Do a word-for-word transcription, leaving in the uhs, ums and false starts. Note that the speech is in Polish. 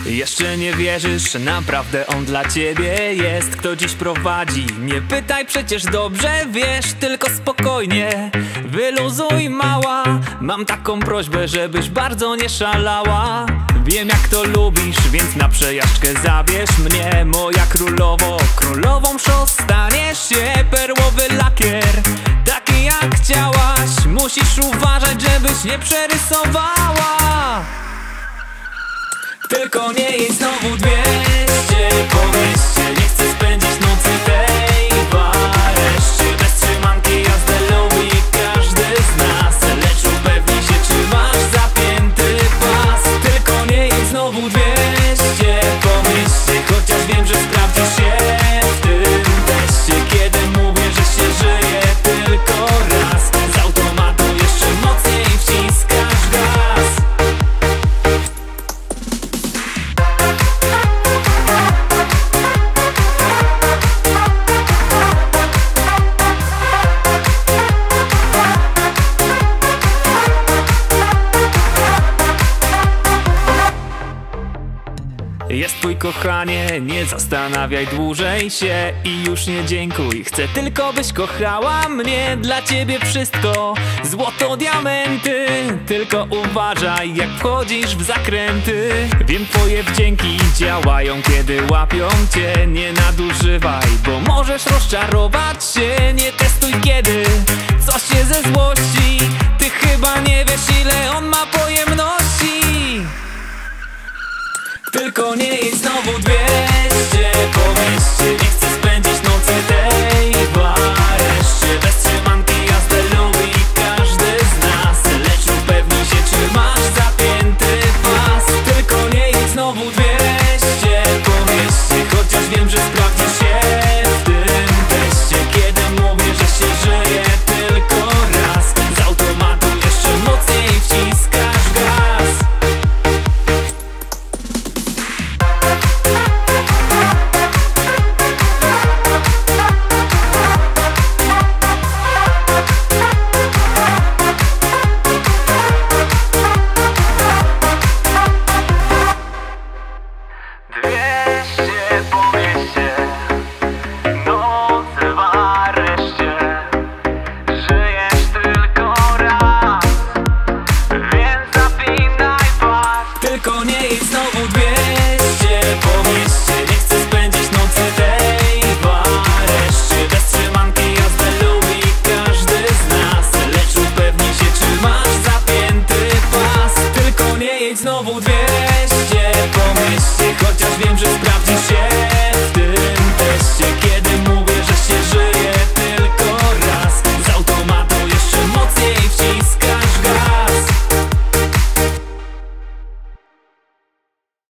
Jeszcze nie wierzysz, naprawdę on dla ciebie jest. Kto dziś prowadzi? Nie pytaj, przecież dobrze wiesz. Tylko spokojnie, wyluzuj mała. Mam taką prośbę, żebyś bardzo nie szalała. Wiem jak to lubisz, więc na przejażdżkę zabierz mnie. Moja królowo, królową show staniesz się. Perłowy lakier, taki jak chciałaś. Musisz uważać, żebyś nie przerysowała. Tylko nie jej znowu dwieście po mieście. Nie chcę spędzić nocy tej w areszcie. Bez trzymanki jazdę lubi każdy z nas. Lecz upewnij się, czy masz zapięty pas. Tylko nie jej znowu dwieście po mieście. Chociaż wiem, że sprawdzisz się w tym teście. Kiedy mówię, że się żyje tylko raz, z automatu jeszcze mocniej wciskasz gaz. Jest twój kochanie, nie zastanawiaj dłużej się i już nie dziękuj. Chcę tylko, byś kochała mnie, dla ciebie wszystko złoto, diamenty. Tylko uważaj, jak wchodzisz w zakręty. Wiem, twoje wdzięki działają, kiedy łapią cię. Nie nadużywaj, bo możesz rozczarować się. Nie testuj, kiedy coś się ze złości. Ty chyba nie wiesz, ile on ma pojemności. Tylko nie jedź znowu dwieście po mieście. Nie chcę spędzić nocy tej w areszcie. Bez trzymanki jazdę lubi każdy z nas. Lecz upewnij się, czy masz zapięty pas. Tylko nie jedź znowu dwieście po mieście. Chociaż wiem, że sprawdzisz się w tym teście. Kiedy mówię, że się żyje tylko raz, z automatu jeszcze mocniej wciskasz gaz. Dwieście po mieście, nocy w areszcie. Żyjesz tylko raz, więc zapinaj pas. Tylko nie jedź znowu dwieście po mieście. Nie chcę spędzić nocy tej w areszcie. Bez trzymanki jazdę lubi każdy z nas. Lecz upewnij się, czy masz zapięty pas. Tylko nie jedź znowu dwieście